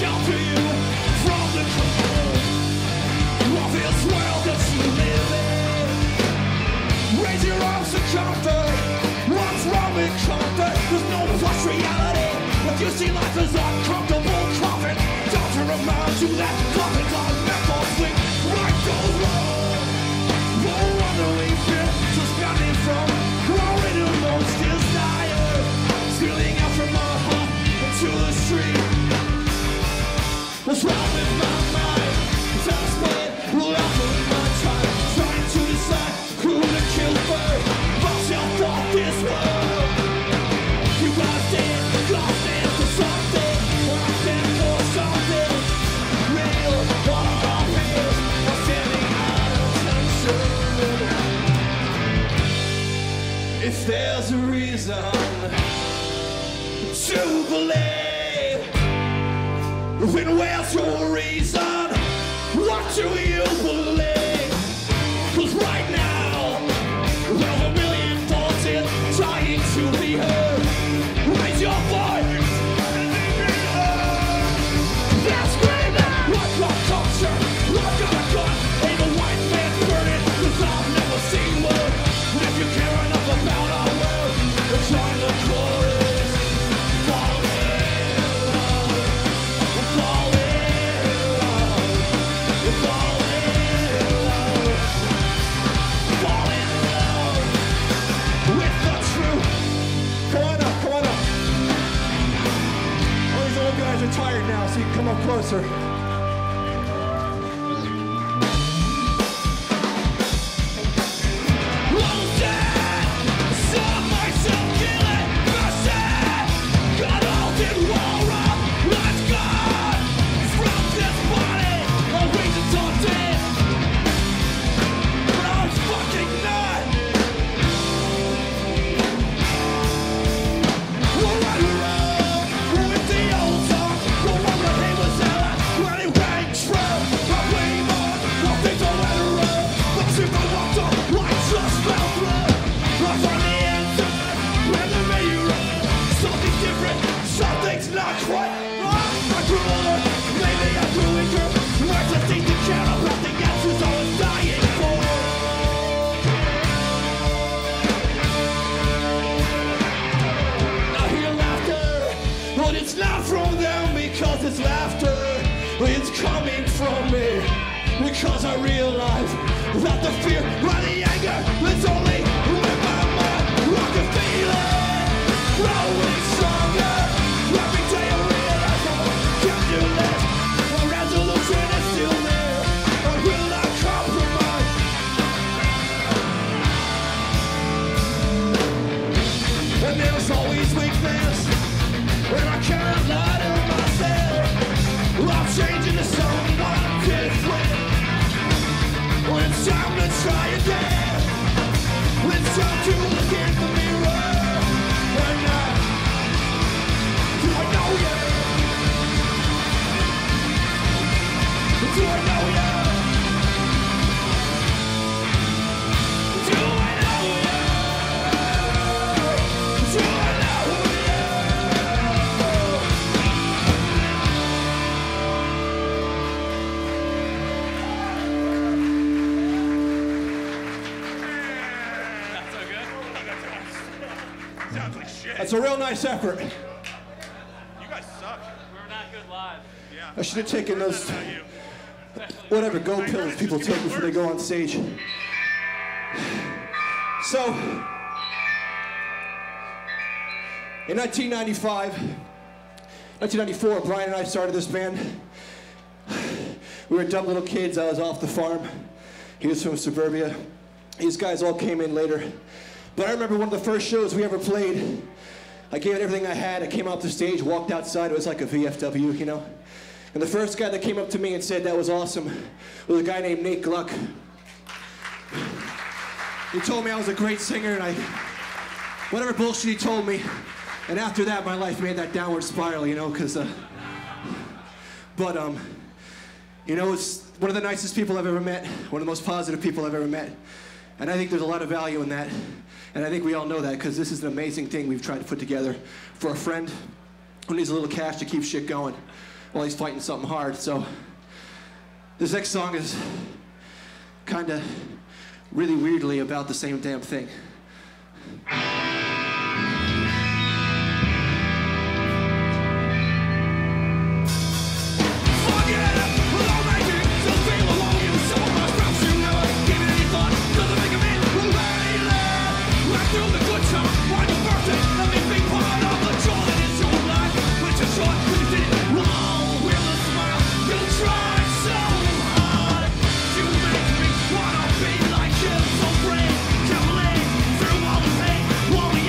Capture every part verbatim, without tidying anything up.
shelter you from the cold of this world that you live in. Raise your arms to comfort. What's wrong with comfort? There's no flush reality. If you see life as uncomfortable coffin, don't you remind you that coffin's on metal swing. Right goes wrong. No wonder we fear suspended from our innermost desire, spilling out from our heart into the street. What's wrong with my mind? Is I'm split, laughing with my time, trying to decide who to kill first. Myself off this world. You gotta stand, gotta stand for something. Or I stand for something real. All of our fears are standing out of tension. If there's a reason to believe, then where's your reason? What do you believe? 'Cause right now, there's a million voices trying to be heard. Raise your voice and be heard. They're screaming, what's our culture? I've got a gun, ain't a white man burning, 'cause I've never seen one. If you care enough about our world, join the chorus. Fall in love, fall in love, fall in love, fall in love with the truth. Come on up, come on up. All these old guys are tired now, so you can come up closer. I'm dead, saw myself killing myself. Got all did war up, let's go from this body. Our reasons are dead, but I'm fucking not. We're right around with the old song. We're one of the was out when it rang true. I blame on nothing to let her run. But if I walked up, I just fell through. I find the answer when the mirror. Something's different, something's not quite right. I grew older, maybe I grew weaker. I just need to care about the answers I was dying for. I hear laughter, but it's not from them because it's laughter. It's coming from me because I realize that the fear and the anger is only in my mind. I can feel it growing stronger. Every day I realize I can't do this. My resolution is still there. I will not compromise. And there's always weakness when I cannot lie to myself. I'm changing to someone different. When it's time to try again, it's time to look in the mirror. And now, do I know you? Do I know you? Do I know you? Do I know you? Not so good. Sounds like shit. That's a real nice effort. You guys suck. We're not good live. Yeah. I should have taken those, Not you. whatever go pills people take before they go on stage. So, in nineteen ninety-five, nineteen ninety-four, Brian and I started this band. We were dumb little kids. I was off the farm. He was from suburbia. These guys all came in later. But I remember one of the first shows we ever played. I gave it everything I had. I came off the stage, walked outside. It was like a V F W, you know? And the first guy that came up to me and said that was awesome was a guy named Nate Gluck. He told me I was a great singer, and I, whatever bullshit he told me. And after that, my life made that downward spiral, you know, because, uh, but, um, you know, it's one of the nicest people I've ever met, one of the most positive people I've ever met. And I think there's a lot of value in that. And I think we all know that, because this is an amazing thing we've tried to put together for a friend who needs a little cash to keep shit going. while he's fighting something hard. So this next song is kind of really weirdly about the same damn thing. Won't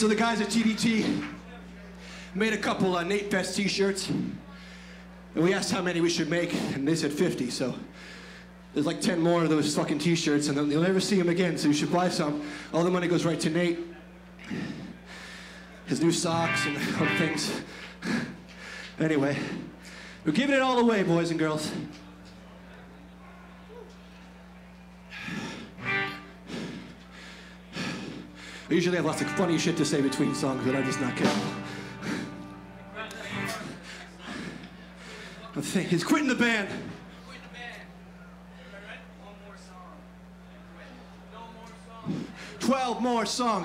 So the guys at T D T made a couple uh, Nate Fest t-shirts. And we asked how many we should make, and they said fifty, so there's like ten more of those fucking t-shirts, and you'll never see them again, so you should buy some. All the money goes right to Nate. His new socks and other things. Anyway, we're giving it all away, boys and girls. I usually have lots of funny shit to say between songs, but I'm just not kidding. I'm thinking, he's quitting the band. Twelve more songs.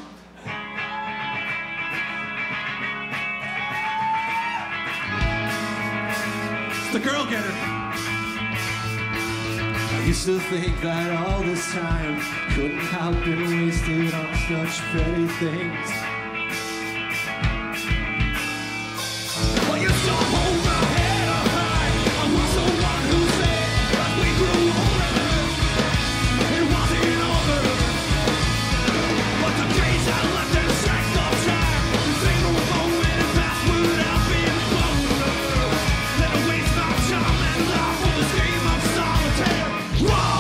It's the girl getter. I used to think that all this time couldn't have been wasted on such petty things. Well, you still hold my head up high. I was the one who said as we grew older, it wasn't over. But the days I left in sex of time, the single moment in past without being closer. Let me waste my time and life for this game of solitaire. Whoa!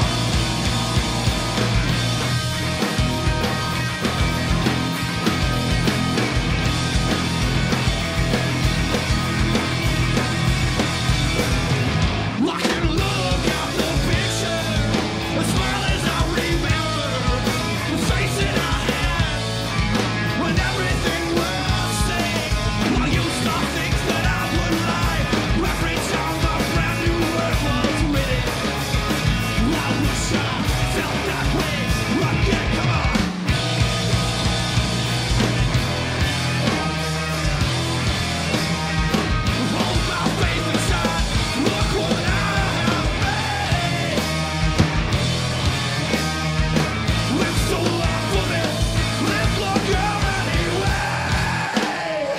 I can look at the picture, as well as I remember the face that I had when everything was safe. I used to think that I would lie every time a brand new word was written. I wish I felt that way again. Come on. Hold my faith inside. Look what I have made. Live so long for this. Live longer anyway.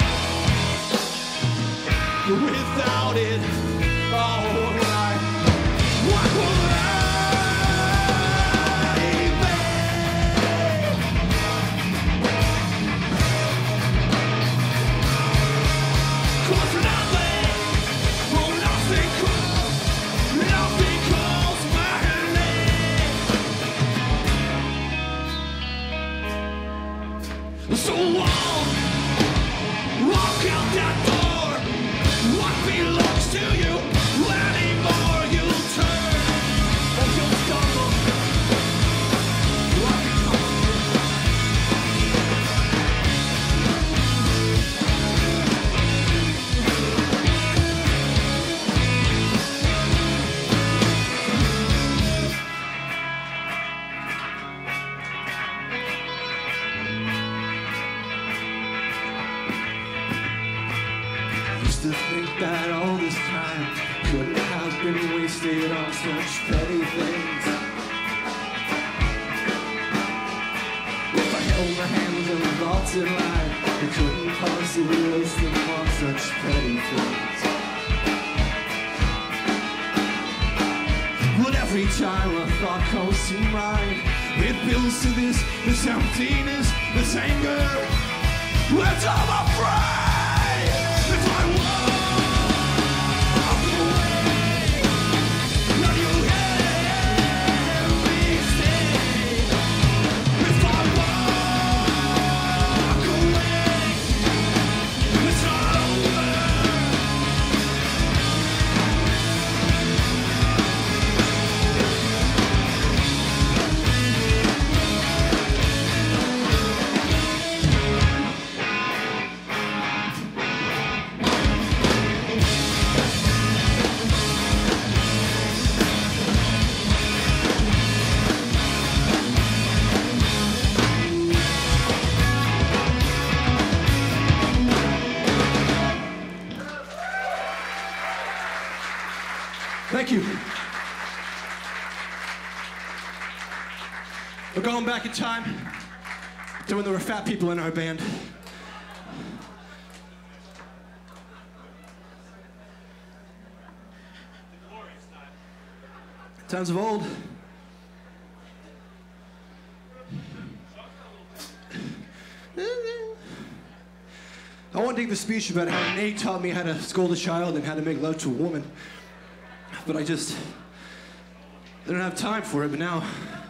Without it, all right. What would I be? Cause nothing, oh nothing calls, nothing calls my name. So long, walk out that door. What belongs to you anymore? You'll turn or you'll stumble. What becomes of you? Used to think that all this time couldn't have been wasted on such petty things. If I held my hands on the thoughts in line, I couldn't possibly waste them on such petty things. But every time a thought comes to mind, it builds to this, this emptiness, this anger. And I'm afraid if I walk away, then you hear me say, if I walk away, it's not over. Thank you. We're going back in time to when there were fat people in our band. Times of old. make the speech about how Nate taught me how to scold a child and how to make love to a woman. But I just, I don't have time for it, but now.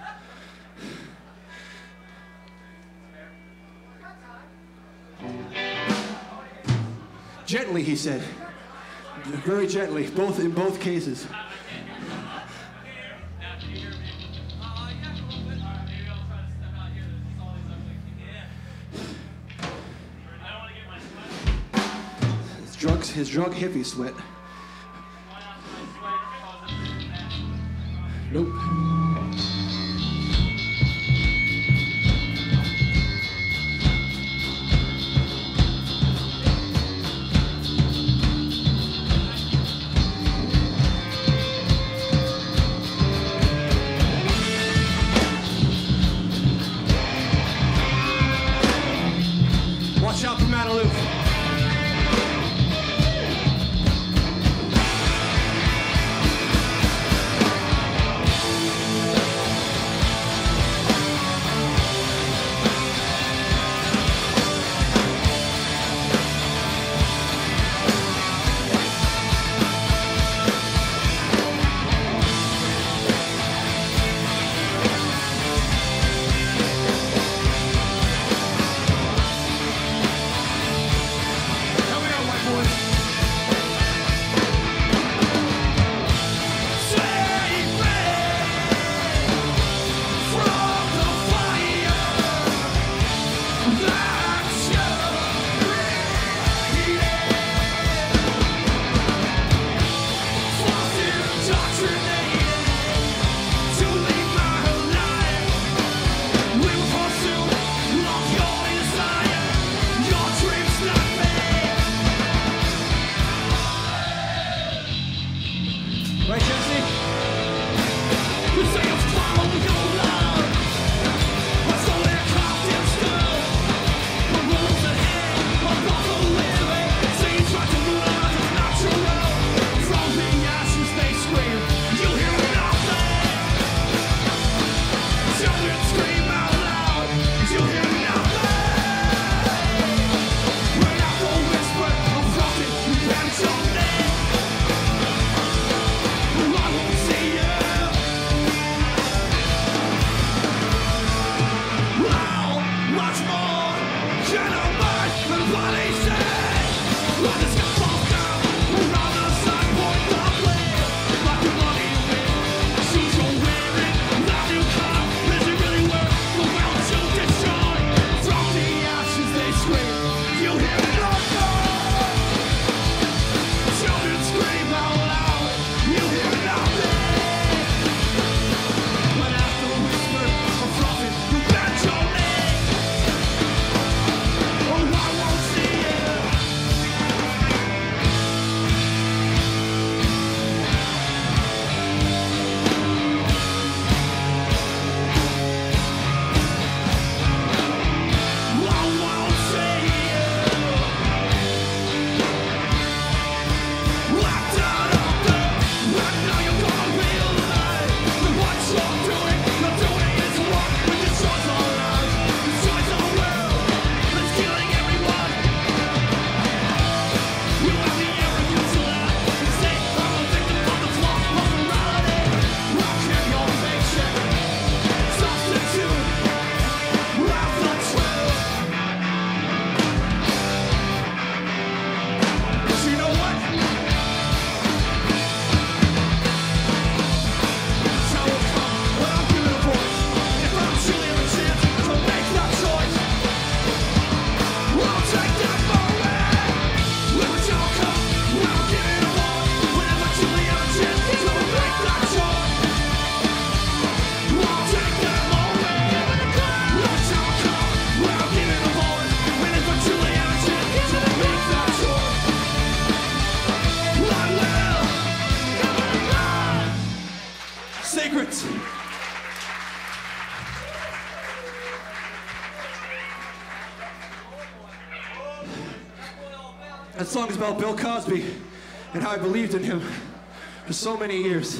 Gently, he said. Very gently, both in both cases. His drug, his drug hippie sweat. Nope. Watch out for Mataloof. Right, Jesse? You say it's follow your love. What's all that cocktail stuff? The rules ahead of all the living. Say you try to run, it's natural. From the ashes they scream. You hear nothing. Children scream out loud. You hear nothing. When I will whisper of something, you bend your neck. Secrets. That song is about Bill Cosby and how I believed in him for so many years.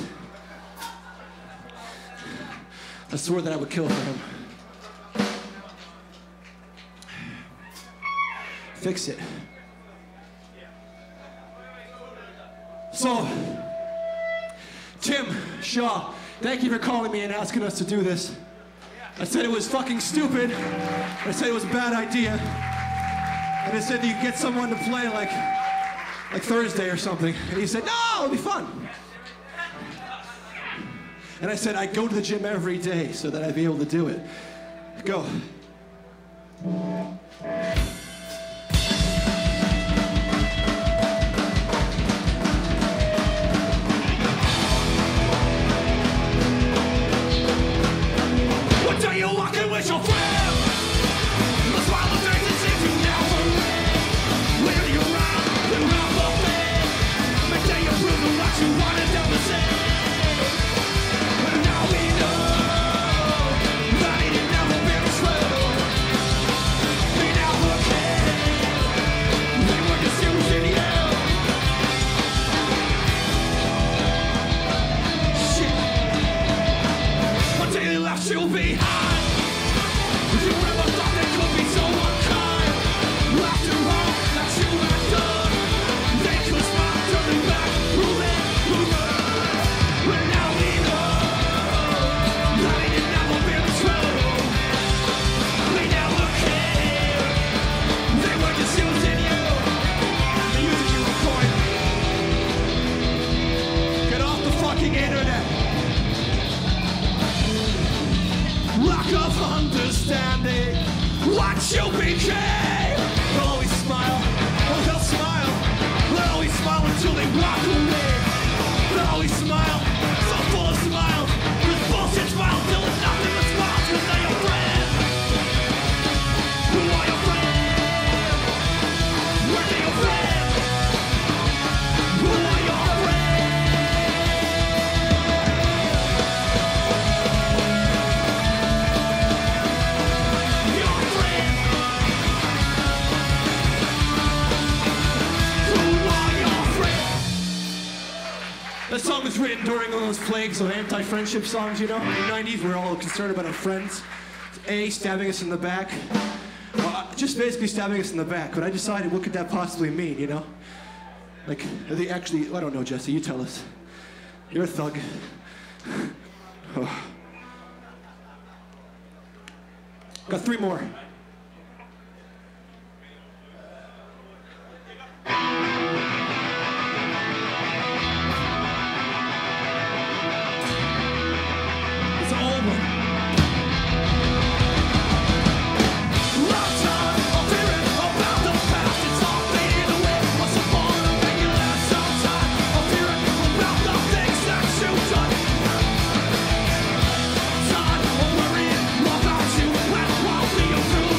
I swore that I would kill for him. Fix it. So, Tim Shaw, thank you for calling me and asking us to do this. I said it was fucking stupid. I said it was a bad idea. And I said you could get someone to play like, like Thursday or something. And he said, no, it'll be fun. And I said I'd go to the gym every day so that I'd be able to do it. Go. What day you walking with your friend? The smile of days that seems you never live. Where you run, you have a bed. Make day you prove what you wanted them to say. And now we know that it had never been true. They never cared. They were just using you. Shit. Until you left you behind. You never thought they could be so unkind. After all that you had done, they could smile, turning back, moving, moving. But now we know that it had never been true. They never cared. They were just using you. They're using you for coin. Get off the fucking internet. Lack of understanding what you became. They'll always smile, oh they'll smile. They'll always smile until they walk away. They'll always smile, so full of smiles. This bullshit smile till it's nothing but smiles. Cause they're your friend. Who are your friend? Where are your friend? Who are your friend? Your friend. Who are your friend? That song was written during one of those plagues of anti-friendship songs, you know? In the nineties, we were all concerned about our friends. A, stabbing us in the back. Well, just basically stabbing us in the back. But I decided, what could that possibly mean, you know? Like, are they actually, I don't know, Jesse, you tell us. You're a thug. Oh. Got three more. It's an old one. Long time of hearing about the past. It's all fading away. Once upon a regular sometime of hearing about the things that you've done. Time of worrying about you and what you'll do.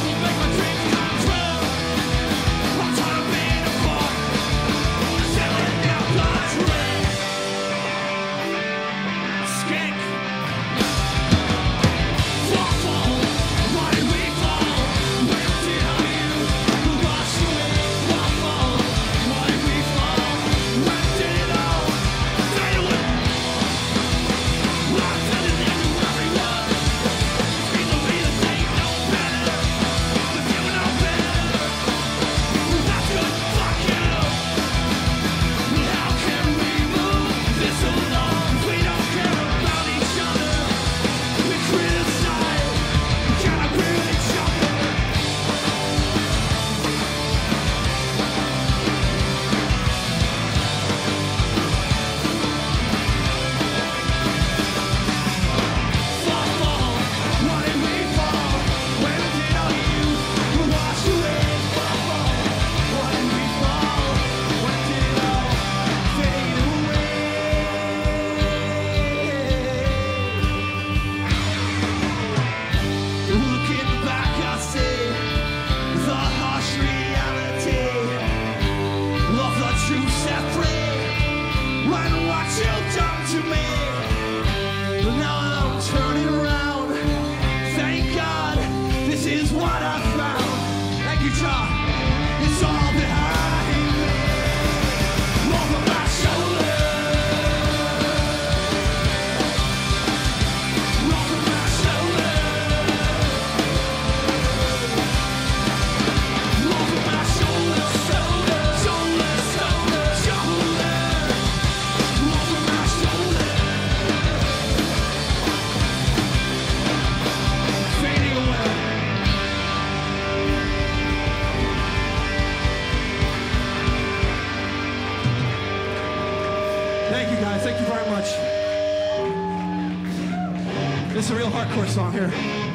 This is a real hardcore song here.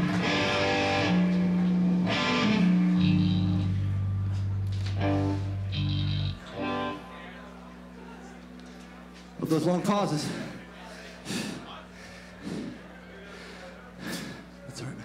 With those long pauses. That's all right, man.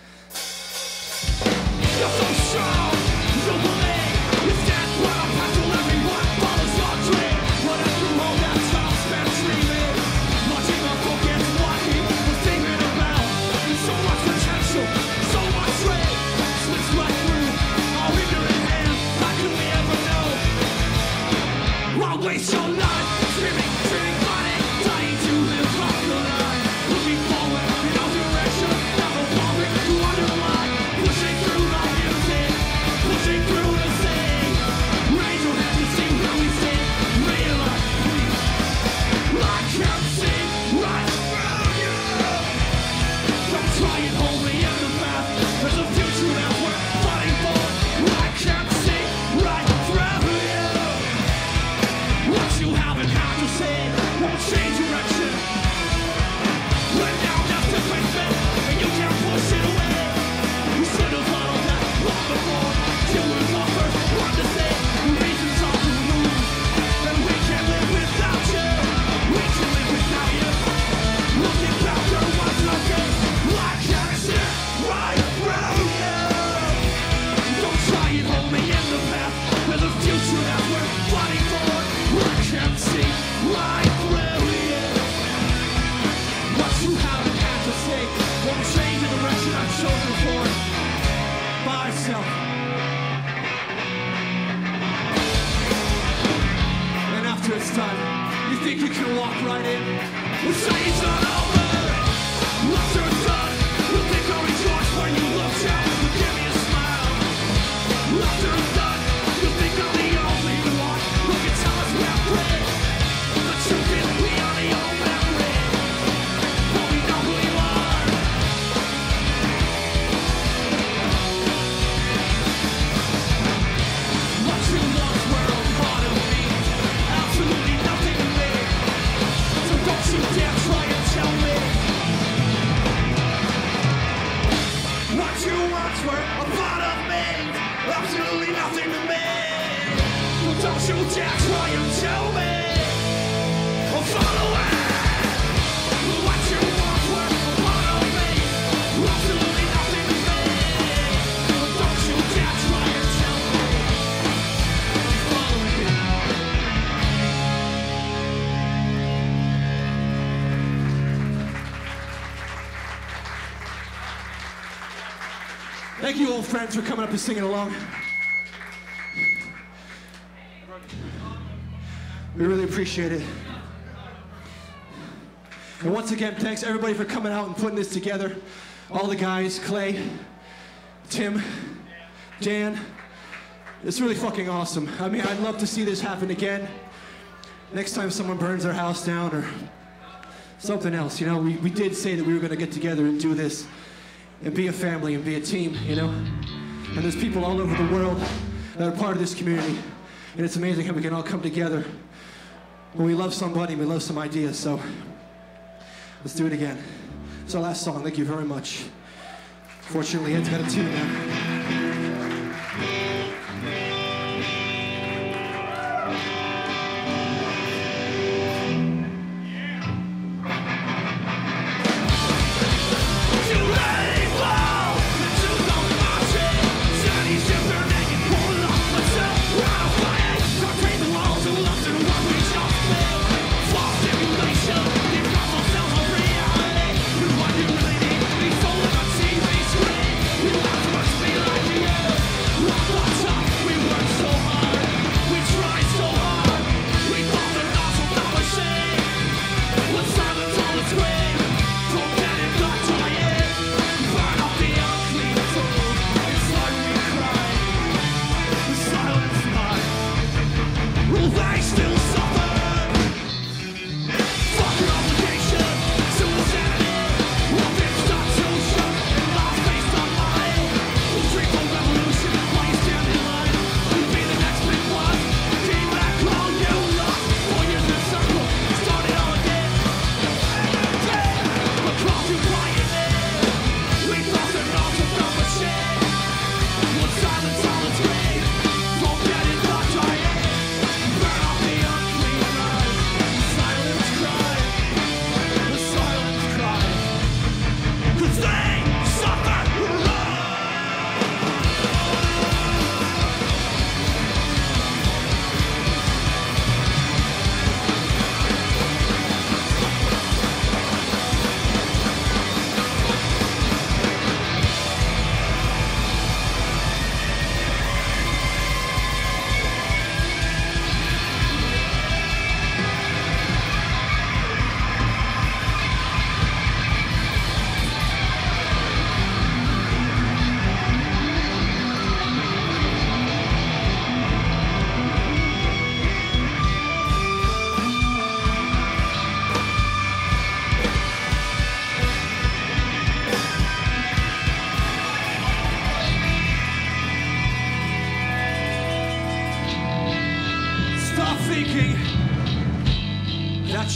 You're so strong, you believe you stand well past everyone follows your dream. But after all that time spent dreaming, watching the focus, what he was thinking about. So much potential, so much dream. Slips right through our ignorant hands. How can we ever know? Why waste your life screaming, screaming, fighting, dying to live off the line? Looking forward in all directions, never falling to underline. Pushing through the music, pushing through the sea. Raise your hands to see where we stand. Realize I can't see right through you. Don't try and hold me in the past. There's a future that we're fighting for. I can't see right through you. What you haven't had to say won't change direction. We're now just a basement, and you can't push it away. We should have followed that long before. Till we offer one to say reasons are to lose. And we can't live without you. We can live without you. Looking back, there was nothing. I can't see right through you. Don't try and hold me in the past. There's a future that we're fighting for. I can't see right through you. What you haven't had to say won't change the direction I've chosen for myself. And after it's done, you think you can walk right in? We'll say it's not over. After it's done, you think I'll rejoice when you look down and give me a smile. After it's done, you think I'm the only one who can tell us we're free. The truth is we are the old memory, but we know who you are. What you once were a part of me, absolutely nothing to me. So don't you dare try and tell me what you once were a part of me, absolutely nothing to me. So don't you dare try and tell me or follow it. What you once were a part of me, absolutely nothing to me. So don't you dare try and tell me or follow it. Thank you, old friends, for coming up and singing along. We really appreciate it. And once again, thanks everybody for coming out and putting this together. All the guys, Clay, Tim, Dan. It's really fucking awesome. I mean, I'd love to see this happen again. Next time someone burns their house down or something else, you know, we, we did say that we were gonna get together and do this and be a family and be a team, you know? And there's people all over the world that are part of this community. And it's amazing how we can all come together when we love somebody, we love some ideas, so let's do it again. It's our last song, thank you very much. Fortunately, Ed's got a tune now. Be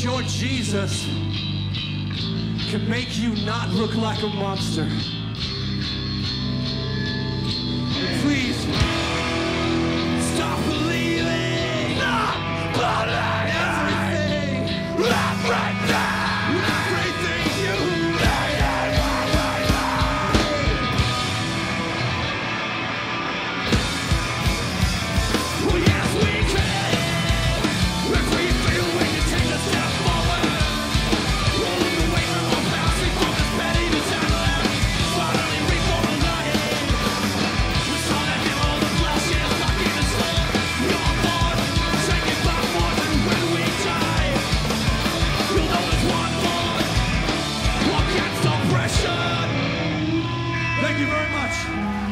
your Jesus can make you not look like a monster. And please, stop believing. Stop believing everything. Everything. Everything you well, yes, we can. If we feel we can take a step forward. We'll look away from our past, we from this petty desire. Finally reform a lion. We saw that give all the flesh is back in the sun. You're born, take it by force, and when we die, you'll know there's one more. Walk against oppression. Thank you very much.